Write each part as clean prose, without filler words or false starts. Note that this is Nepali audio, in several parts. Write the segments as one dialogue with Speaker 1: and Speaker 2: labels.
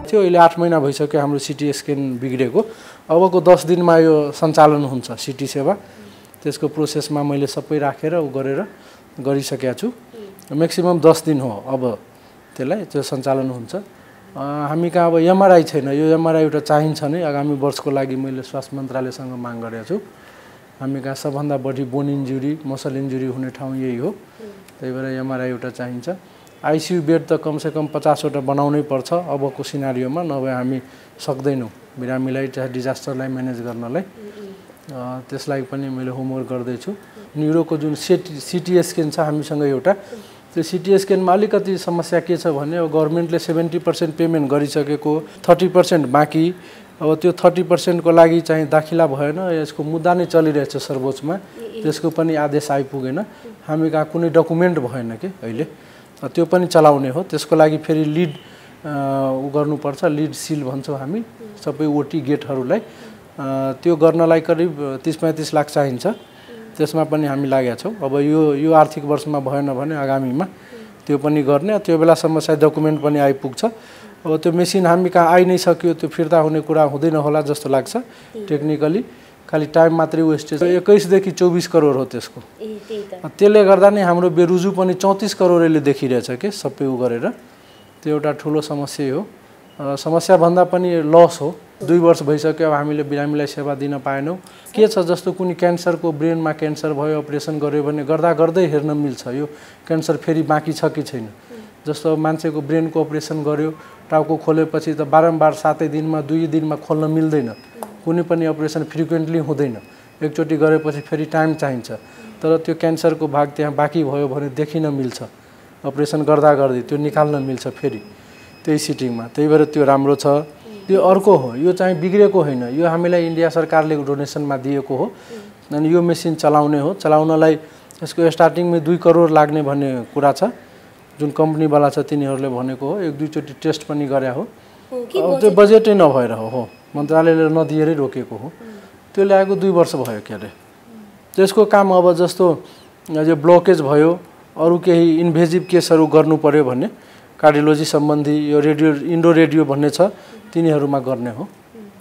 Speaker 1: थियो अहिले 8 महिना भइसक्यो हाम्रो सिटी स्क्यान बिग्रेको अबको 10 दिनमा यो सञ्चालन हुन्छ सिटी सेवा त्यसको प्रोसेसमा मैले सबै राखेर गरेर गरिसकेको छु म्याक्सिमम 10 दिन हो अब त्यसलाई त्यो सञ्चालन हुन्छ हामी कहाँ अब एमआरआई छैन यो एमआरआई एउटा चाहिन्छ नै आगामी वर्षको लागि मैले स्वास्थ्य मन्त्रालयसँग माग गरेको छु हामी कहाँ सबभन्दा बढी बोन इन्जुरी मसल इन्जुरी हुने ठाउँ यही हो त्यही भएर एमआरआई एउटा चाहिन्छ आइसियु बेड त कमसेकम 50 वटा बनाउनै पर्छ अबको सिनारियोमा नभए हामी सक्दैनौँ बिरामीलाई चाहे डिजास्टरलाई म्यानेज गर्नलाई त्यसलाई पनि मैले होमवर्क गर्दैछु न्युरोको जुन सिटी स्क्यान छ हामीसँग एउटा त्यो सिटी स्क्यानमा अलिकति समस्या के छ भने अब गभर्नमेन्टले 70% पेमेन्ट गरिसकेको 30% बाँकी अब त्यो 30% को लागि चाहिँ दाखिला भएन यसको मुद्दा नै चलिरहेछ सर्वोच्चमा त्यसको पनि आदेश आइपुगेन हामी कहाँ कुनै डकुमेन्ट भएन के अहिले त्यो पनि चलाउने हो त्यसको लागि फेरि लिड गर्नुपर्छ लिड सिल भन्छौँ हामी सबै ओटी गेटहरूलाई त्यो गर्नलाई करिब 30-35 लाख चाहिन्छ त्यसमा पनि हामी लागेका छौँ अब यो आर्थिक वर्षमा भएन भने आगामीमा त्यो पनि गर्ने त्यो बेलासम्म सायद डकुमेन्ट पनि आइपुग्छ अब त्यो मेसिन हामी कहाँ आइ नै सक्यो त्यो फिर्ता हुने कुरा हुँदैन होला जस्तो लाग्छ टेक्निकली खाली टाइम मात्रै वेस्टेज 21 देखि 24 करोड हो त्यसको त्यसले गर्दा नै हाम्रो बेरुजु पनि 34 करोडले देखिरहेछ के सबै उ गरेर त्यो एउटा ठुलो समस्या हो समस्या भन्दा पनि लस हो 2 वर्ष भइसक्यो अब हामीले बिरामीलाई सेवा दिन पाएनौँ के छ जस्तो कुनै क्यान्सरको ब्रेनमा क्यान्सर भयो अपरेसन गर्यो भने गर्दा गर्दै हेर्न मिल्छ यो क्यान्सर फेरि बाँकी छ कि छैन जस्तो मान्छेको ब्रेनको अपरेसन गर्यो टाउको खोलेपछि त बारम्बार 7 दिनमा 2 दिनमा खोल्न मिल्दैन कुनै पनि अपरेसन फ्रिक्वेन्टली हुँदैन एकचोटि गरेपछि फेरि टाइम चाहिन्छ तर त्यो क्यान्सरको भाग त्यहाँ बाँकी भयो भने देखिन मिल्छ अपरेसन गर्दा गर्दै त्यो निकाल्न मिल्छ फेरि त्यही सिटिङमा त्यही भएर त्यो राम्रो छ त्यो अर्को हो यो चाहिँ बिग्रेको होइन यो हामीलाई इन्डिया सरकारले डोनेसनमा दिएको हो अनि यो मेसिन चलाउने हो चलाउनलाई यसको स्टार्टिङमै 2 करोड लाग्ने भन्ने कुरा छ जुन कम्पनीवाला छ तिनीहरूले भनेको हो 1-2 चोटि टेस्ट पनि गरे हो त्यो बजेटै नभएर हो मन्त्रालयले नदिएरै रोकेको हो त्यो ल्याएको 2 वर्ष भयो के अरे त्यसको काम अब जस्तो यो ब्लकेज भयो अरू केही इन्भेजिभ केसहरू गर्नु पर्यो भने कार्डियोलोजी सम्बन्धी यो इन्डो रेडियो भन्ने छ तिनीहरूमा गर्ने हो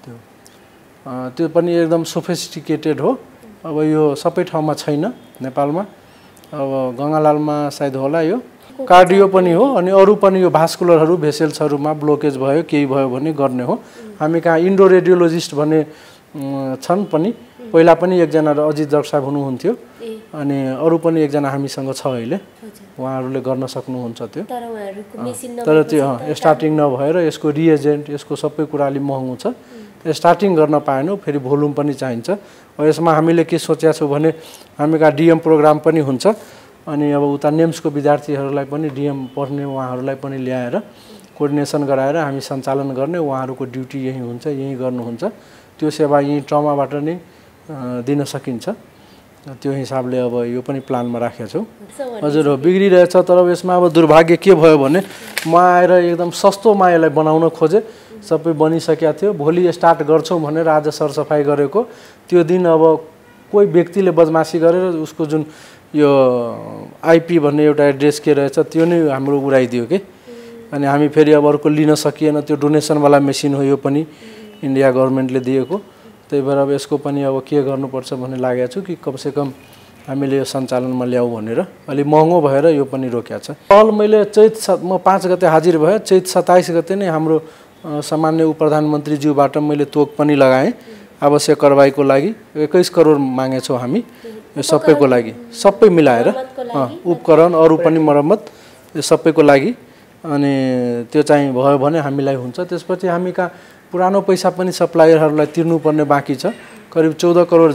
Speaker 1: त्यो पनि एकदम सोफिस्टिकेटेड हो अब यो सबै ठाउँमा छैन नेपालमा अब गङ्गालालमा सायद होला यो कार्डियो पनि हो अनि अरू पनि यो भास्कुलरहरू भेसल्सहरूमा ब्लकेज भयो केही भयो भने गर्ने हो हामी कहाँ इन्डो रेडियोलोजिस्ट भन्ने छन् पनि पहिला पनि एकजना अजित जग साहब हुनुहुन्थ्यो अनि अरू पनि एकजना हामीसँग छ अहिले उहाँहरूले गर्न सक्नुहुन्छ त्यो तर त्यो स्टार्टिङ नभएर यसको रिएजेन्ट यसको सबै कुरा अलि महँगो छ स्टार्टिङ गर्न पाएनौँ फेरि भोल्युम पनि चाहिन्छ यसमा हामीले के सोचेका छौँ भने हामी कहाँ डिएम प्रोग्राम पनि हुन्छ अनि अब उता नेम्सको विद्यार्थीहरूलाई पनि डिएम पढ्ने उहाँहरूलाई पनि ल्याएर कोअर्डिनेसन गराएर हामी सञ्चालन गर्ने उहाँहरूको ड्युटी यही हुन्छ यही गर्नुहुन्छ त्यो सेवा यही ट्रमाबाट नै दिन सकिन्छ त्यो हिसाबले अब यो पनि प्लानमा राखेका छौँ हजुर हो बिग्रिरहेछ तर यसमा अब दुर्भाग्य के भयो भने म आएर एकदम सस्तोमा यसलाई बनाउन खोजेँ सबै बनिसकेको थियो भोलि स्टार्ट गर्छौँ भनेर आज सरसफाइ गरेको त्यो दिन अब कोही व्यक्तिले बदमासी गरेर उसको जुन यो आइपी भन्ने एउटा एड्रेस के रहेछ त्यो नै हाम्रो उडाइदियो के अनि हामी फेरि अब अर्को लिन सकिएन त्यो डोनेसनवाला मेसिन हो यो पनि इन्डिया गभर्नमेन्टले दिएको त्यही भएर अब यसको पनि अब के गर्नुपर्छ भन्ने लागेको छु कि कमसेकम हामीले यो सञ्चालनमा ल्याऊ भनेर अलि महँगो भएर यो पनि रोकेको छ पहल मैले म 5 गते हाजिर भएँ चैत 27 गते नै हाम्रो सामान्य उपप्रधानमन्त्रीज्यूबाट मैले तोक पनि लगाएँ आवश्यक कारबाहीको लागि 21 करोड मागेछौँ हामी यो सबैको लागि सबै मिलाएर उपकरण अरू पनि मर्मत यो सबैको लागि अनि त्यो चाहिँ भयो भने हामीलाई हुन्छ त्यसपछि हामी कहाँ पुरानो पैसा पनि सप्लायरहरूलाई तिर्नुपर्ने बाँकी छ करिब 14 करोड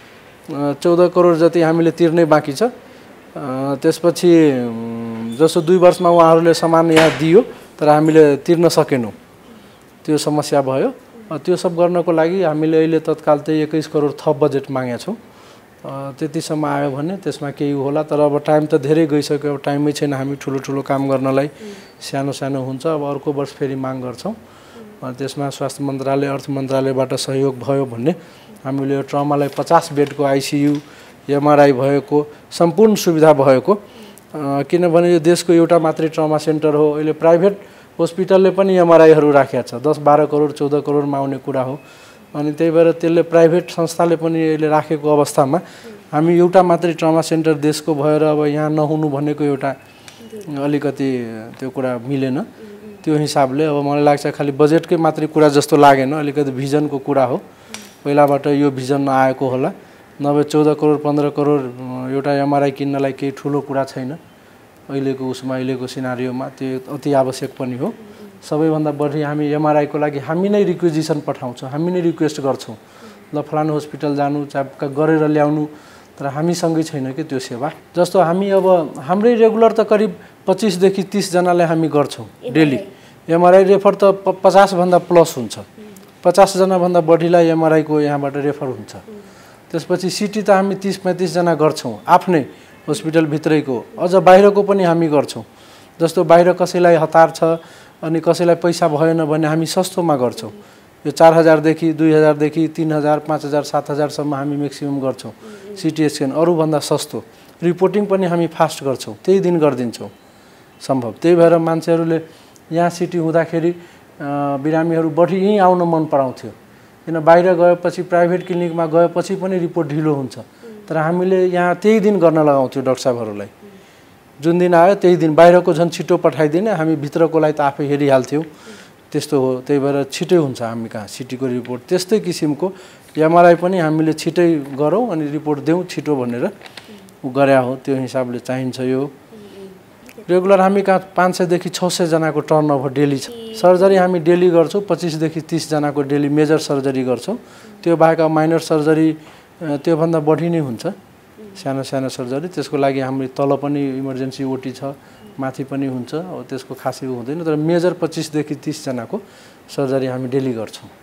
Speaker 1: जति हामीले तिर्नै बाँकी छ त्यसपछि जसो 2 वर्षमा उहाँहरूले सामान यहाँ दियो तर हामीले तिर्न सकेनौँ त्यो समस्या भयो त्यो सब गर्नको लागि हामीले अहिले तत्काल चाहिँ 21 करोड थप बजेट मागेका छौँ त्यतिसम्म आयो भने त्यसमा केही होला तर अब टाइम त धेरै गइसक्यो अब टाइमै छैन हामी ठुलो ठुलो काम गर्नलाई सानो सानो हुन्छ अब अर्को वर्ष फेरि माग गर्छौँ त्यसमा स्वास्थ्य मन्त्रालय अर्थ मन्त्रालयबाट सहयोग भयो भने हामीले यो ट्रमालाई 50 बेडको आइसियु एमआरआई भएको सम्पूर्ण सुविधा भएको किनभने यो देशको एउटा मात्रै ट्रमा सेन्टर हो अहिले प्राइभेट हस्पिटलले पनि एमआरआईहरू राखेको छ 10-12 करोड 14 करोडमा आउने कुरा हो। अनि त्यही भएर त्यसले प्राइभेट संस्थाले पनि अहिले राखेको अवस्थामा हामी एउटा मात्रै ट्रमा सेन्टर देशको भएर अब यहाँ नहुनु भनेको एउटा अलिकति त्यो कुरा मिलेन। त्यो हिसाबले अब मलाई लाग्छ खालि बजेटकै मात्रै कुरा जस्तो लागेन, अलिकति भिजनको कुरा हो। पहिलाबाट यो भिजन नआएको होला, नभए 14 करोड 15 करोड एउटा एमआरआई किन्नलाई केही ठुलो कुरा छैन अहिलेको उसमा, अहिलेको सिनारियोमा त्यो अति आवश्यक पनि हो। सबैभन्दा बढी हामी एमआरआईको लागि हामी नै रिक्वेजिसन पठाउँछौँ, हामी नै रिक्वेस्ट गर्छौँ ल फलानु हस्पिटल जानु चाहे गरेर ल्याउनु, तर हामीसँगै छैन कि त्यो सेवा। जस्तो हामी अब हाम्रै रेगुलर त करिब 25 देखि 30 जनालाई हामी गर्छौँ डेली। एमआरआई रेफर त 50 भन्दा प्लस हुन्छ, 50 जनाभन्दा बढीलाई एमआरआईको यहाँबाट रेफर हुन्छ। त्यसपछि सिटी त हामी 30-35 जना गर्छौँ आफ्नै हस्पिटल भित्रैको, अझ बाहिरको पनि हामी गर्छौँ। जस्तो बाहिर कसैलाई हतार छ अनि कसैलाई पैसा भएन भने हामी सस्तोमा गर्छौँ। यो 4000 देखि 2000 देखि 3000 5000 7000 सम्म हामी म्याक्सिमम गर्छौँ सिटी स्क्यान, अरूभन्दा सस्तो। रिपोर्टिङ पनि हामी फास्ट गर्छौँ, त्यही दिन गरिदिन्छौँ सम्भव। त्यही भएर मान्छेहरूले यहाँ सिटी हुँदाखेरि बिरामीहरू बढी यहीँ आउन मन पराउँथ्यो, किन बाहिर गएपछि प्राइभेट क्लिनिकमा गएपछि पनि रिपोर्ट ढिलो हुन्छ। तर हामीले यहाँ त्यही दिन गर्न लगाउँथ्यौँ डाक्टर साहबहरूलाई, जुन दिन आयो त्यही दिन। बाहिरको झन् छिटो पठाइदिने, हामी भित्रकोलाई त आफै हेरिहाल्थ्यौँ, त्यस्तो हो। त्यही भएर छिटै हुन्छ हामी कहाँ सिटीको रिपोर्ट। त्यस्तै किसिमको एमआरआई पनि हामीले छिटै गरौँ अनि रिपोर्ट देऊ छिटो भनेर गरे हो, त्यो हिसाबले चाहिन्छ। यो रेगुलर हामी कहाँ 500 देखि 600 जनाको टर्नओभर डेली छ। सर्जरी हामी डेली गर्छौँ 25 देखि 30 जनाको डेली मेजर सर्जरी गर्छौँ। त्यो बाहेक माइनर सर्जरी त्योभन्दा बढी नै हुन्छ, सानो सानो सर्जरी। त्यसको लागि हाम्रो तल पनि इमर्जेन्सी ओटी छ, माथि पनि हुन्छ, अब त्यसको खासै हुँदैन। तर मेजर 25 देखि 30 जनाको सर्जरी हामी डेली गर्छौँ।